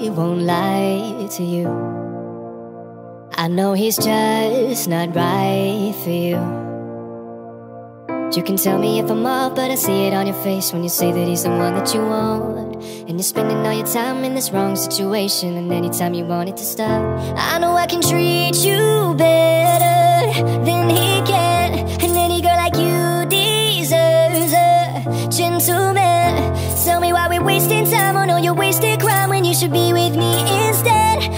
he won't lie to you. I know he's just not right for you. You can tell me if I'm off, but I see it on your face when you say that he's the one that you want. And you're spending all your time in this wrong situation, and anytime you want it to stop, I know I can treat you better than he can. And any girl like you deserves a gentleman. Tell me why we're wasting time on all your wasted crime when you should be with me